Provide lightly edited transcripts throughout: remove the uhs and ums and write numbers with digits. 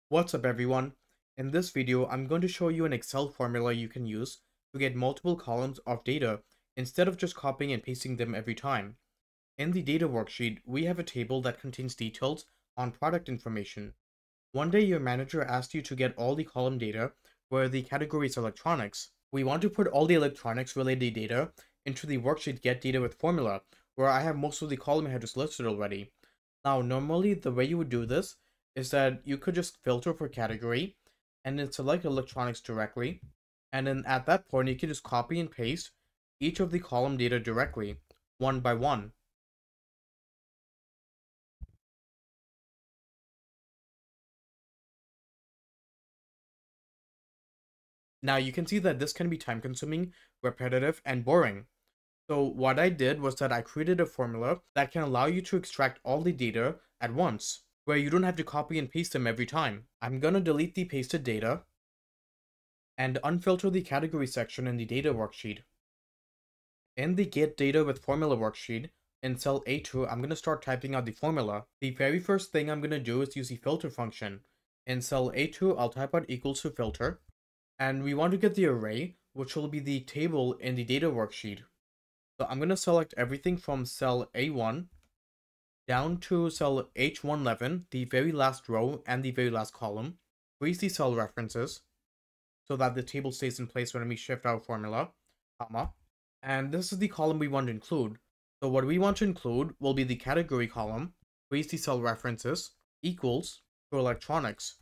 What's up everyone? In this video, I'm going to show you an Excel formula you can use to get multiple columns of data instead of just copying and pasting them every time. In the data worksheet, we have a table that contains details on product information. One day your manager asked you to get all the column data where the category is electronics. We want to put all the electronics related data into the worksheet get data with formula, where I have most of the column headers listed already. Now, normally the way you would do this is that you could just filter for category and then select electronics directly. And then at that point, you can just copy and paste each of the column data directly, one by one. Now you can see that this can be time consuming, repetitive, and boring. So what I did was that I created a formula that can allow you to extract all the data at once, where you don't have to copy and paste them every time. I'm gonna delete the pasted data and unfilter the category section in the data worksheet. In the get data with formula worksheet, in cell A2, I'm gonna start typing out the formula. The very first thing I'm gonna do is use the filter function. In cell A2, I'll type out equals to filter, and we want to get the array, which will be the table in the data worksheet. So I'm going to select everything from cell A1 down to cell H111, the very last row and the very last column. Freeze the cell references so that the table stays in place when we shift our formula, comma. And this is the column we want to include. So what we want to include will be the category column, freeze the cell references, equals to electronics.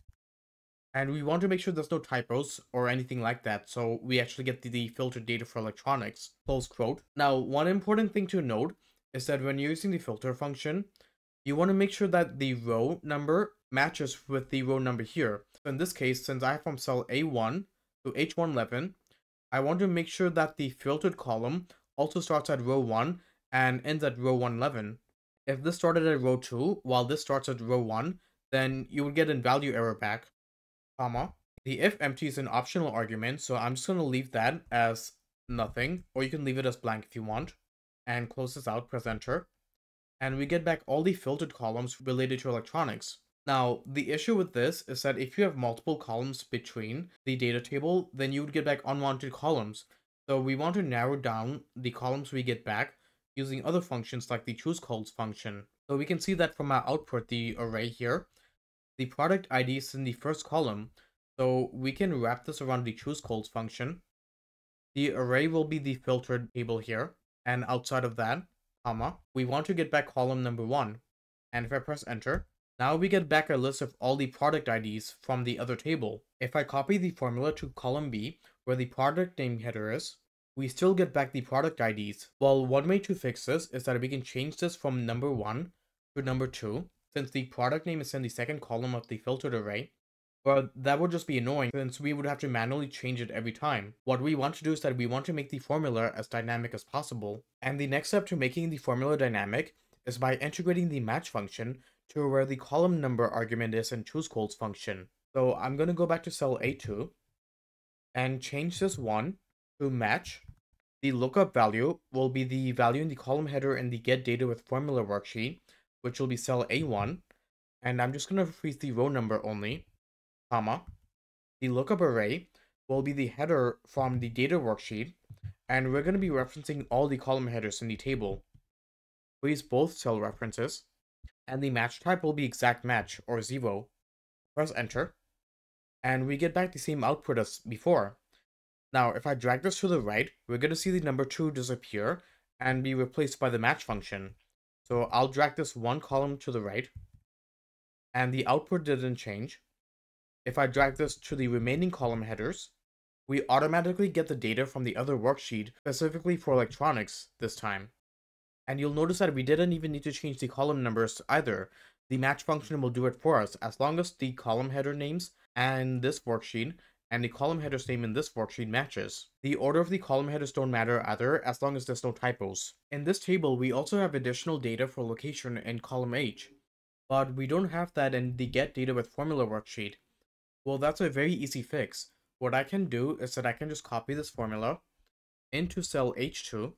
And we want to make sure there's no typos or anything like that, so we actually get the filtered data for electronics, close quote. Now, one important thing to note is that when you're using the filter function, you want to make sure that the row number matches with the row number here. So in this case, since I have from cell A1 to H111, I want to make sure that the filtered column also starts at row 1 and ends at row 111. If this started at row 2, while this starts at row 1, then you would get an value error back, comma. The if empty is an optional argument, so I'm just going to leave that as nothing, or you can leave it as blank if you want, and close this out, press enter, and we get back all the filtered columns related to electronics. Now, the issue with this is that if you have multiple columns between the data table, then you would get back unwanted columns. So we want to narrow down the columns we get back using other functions like the choose_columns function. So we can see that from our output, the array here, the product ID is in the first column, so we can wrap this around the choose_columns function. The array will be the filtered table here, and outside of that, comma, we want to get back column number 1. And if I press enter, now we get back a list of all the product IDs from the other table. If I copy the formula to column B, where the product name header is, we still get back the product IDs. Well, one way to fix this is that we can change this from number 1 to number 2, since the product name is in the second column of the filtered array. But that would just be annoying since we would have to manually change it every time. What we want to do is that we want to make the formula as dynamic as possible. And the next step to making the formula dynamic is by integrating the match function to where the column number argument is in choose_columns function. So I'm going to go back to cell A2 and change this 1 to match. The lookup value will be the value in the column header in the get data with formula worksheet, which will be cell A1, and I'm just going to freeze the row number only, comma. The lookup array will be the header from the data worksheet, and we're going to be referencing all the column headers in the table. Freeze both cell references, and the match type will be exact match, or 0. Press enter, and we get back the same output as before. Now, if I drag this to the right, we're going to see the number 2 disappear and be replaced by the match function. So I'll drag this one column to the right, and the output didn't change. If I drag this to the remaining column headers, we automatically get the data from the other worksheet, specifically for electronics this time. And you'll notice that we didn't even need to change the column numbers either. The match function will do it for us, as long as the column header names and this worksheet and the column header's name in this worksheet matches. The order of the column headers don't matter either, as long as there's no typos. In this table, we also have additional data for location in column H, but we don't have that in the get data with formula worksheet. Well, that's a very easy fix. What I can do is that I can just copy this formula into cell H2,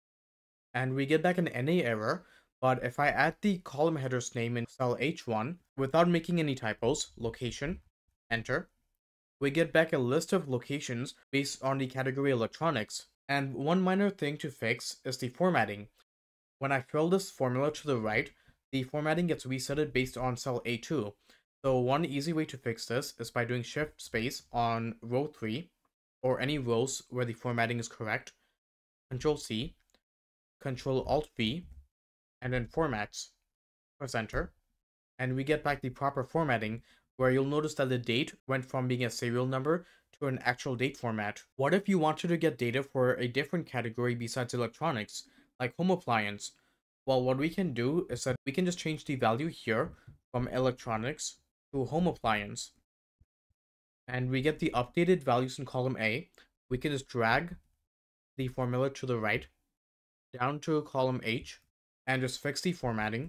and we get back an NA error, but if I add the column header's name in cell H1 without making any typos, location, enter. We get back a list of locations based on the category electronics. And one minor thing to fix is the formatting. When I fill this formula to the right, the formatting gets resetted based on cell A2. So one easy way to fix this is by doing shift space on row 3, or any rows where the formatting is correct, Control C, Control Alt V, and then formats. Press enter, and we get back the proper formatting, where you'll notice that the date went from being a serial number to an actual date format. What if you wanted to get data for a different category besides electronics, like home appliance? Well, what we can do is that we can just change the value here from electronics to home appliance. And we get the updated values in column A. We can just drag the formula to the right, down to column H, and just fix the formatting.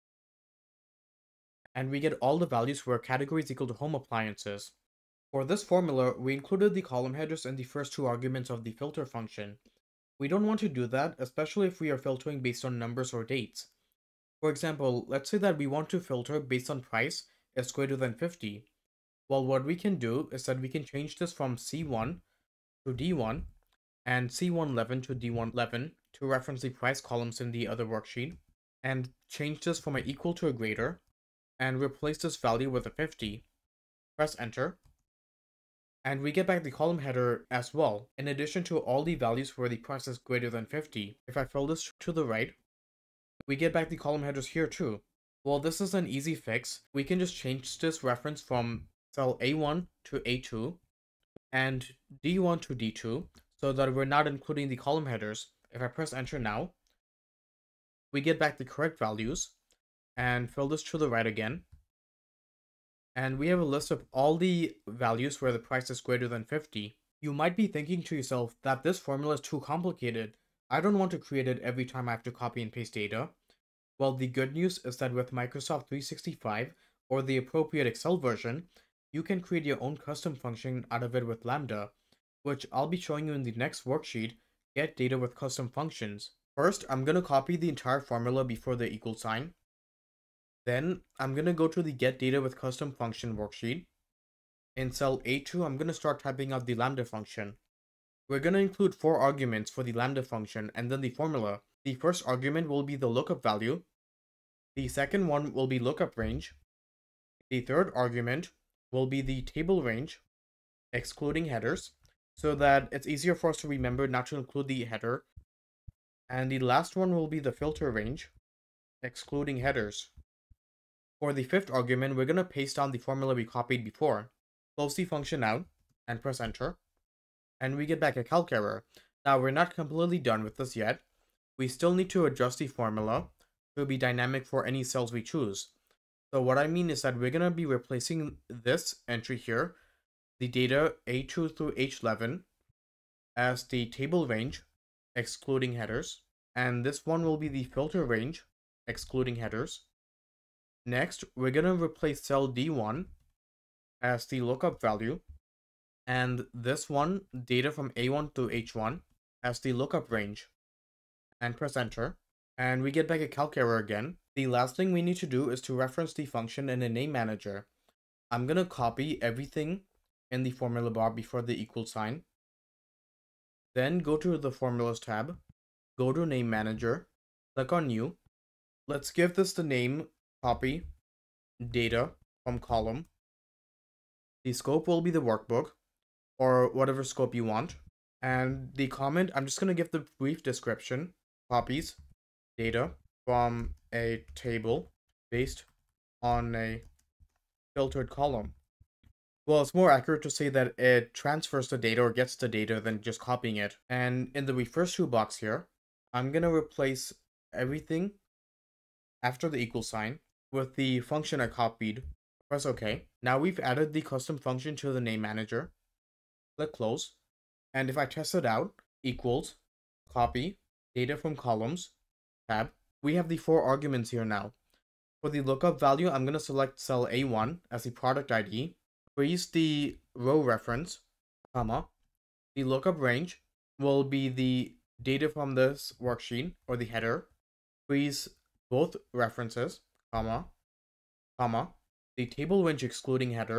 And we get all the values where categories equal to home appliances. For this formula, we included the column headers in the first two arguments of the filter function. We don't want to do that, especially if we are filtering based on numbers or dates. For example, let's say that we want to filter based on price is greater than 50. Well, what we can do is that we can change this from C1 to D1 and C111 to D111 to reference the price columns in the other worksheet, and change this from an equal to a greater, and replace this value with a 50. Press enter, and we get back the column header as well, in addition to all the values where the price is greater than 50. If I fill this to the right, we get back the column headers here too. Well, this is an easy fix. We can just change this reference from cell A1 to A2 and D1 to D2 so that we're not including the column headers. If I press enter now, we get back the correct values and fill this to the right again. And we have a list of all the values where the price is greater than 50. You might be thinking to yourself that this formula is too complicated. I don't want to create it every time I have to copy and paste data. Well, the good news is that with Microsoft 365 or the appropriate Excel version, you can create your own custom function out of it with Lambda, which I'll be showing you in the next worksheet, Get Data with Custom Functions. First, I'm going to copy the entire formula before the equal sign. Then, I'm going to go to the Get Data with Custom Function worksheet. In cell A2, I'm going to start typing out the Lambda function. We're going to include 4 arguments for the Lambda function and then the formula. The first argument will be the lookup value. The second one will be lookup range. The third argument will be the table range, excluding headers, so that it's easier for us to remember not to include the header. And the last one will be the filter range, excluding headers. For the fifth argument, we're going to paste down the formula we copied before. Close the function out and press enter. And we get back a calc error. Now, we're not completely done with this yet. We still need to adjust the formula to be dynamic for any cells we choose. So what I mean is that we're going to be replacing this entry here, the data A2 through H11, as the table range, excluding headers. And this one will be the filter range, excluding headers. Next, we're going to replace cell D1 as the lookup value, and this one, data from A1 to H1, as the lookup range. And press enter, and we get back a calc error again. The last thing we need to do is to reference the function in the name manager. I'm going to copy everything in the formula bar before the equal sign. Then go to the formulas tab, go to name manager, click on new. Let's give this the name copy data from column. The scope will be the workbook or whatever scope you want. And the comment, I'm just going to give the brief description. Copies data from a table based on a filtered column. Well, it's more accurate to say that it transfers the data or gets the data than just copying it. And in the first two box here, I'm going to replace everything after the equal sign with the function I copied. Press OK. Now we've added the custom function to the name manager. Click close. And if I test it out, equals, copy, data from columns, tab. We have the 4 arguments here now. For the lookup value, I'm going to select cell A1 as the product ID, freeze the row reference, comma. The lookup range will be the data from this worksheet or the header, freeze both references, comma, comma. The table range excluding header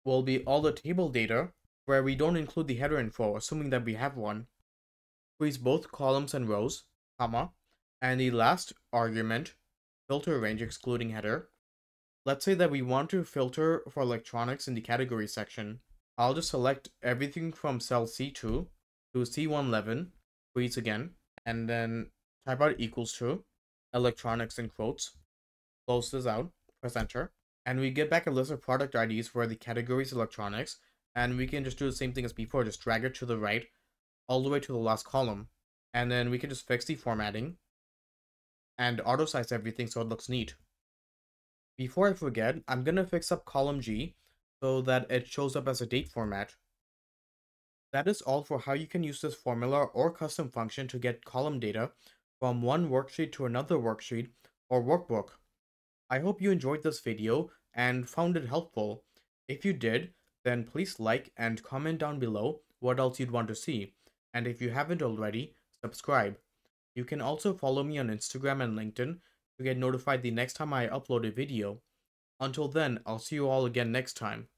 will be all the table data where we don't include the header info, assuming that we have one. Freeze both columns and rows, comma, and the last argument, filter range excluding header. Let's say that we want to filter for electronics in the category section. I'll just select everything from cell C2 to C111, freeze again, and then type out equals to electronics in quotes, close this out, press enter, and we get back a list of product IDs for the categories electronics, and we can just do the same thing as before, just drag it to the right all the way to the last column, and then we can just fix the formatting and auto size everything so it looks neat. Before I forget, I'm gonna fix up column G so that it shows up as a date format. That is all for how you can use this formula or custom function to get column data from one worksheet to another worksheet or workbook. I hope you enjoyed this video and found it helpful. If you did, then please like and comment down below what else you'd want to see. And if you haven't already, subscribe. You can also follow me on Instagram and LinkedIn to get notified the next time I upload a video. Until then, I'll see you all again next time.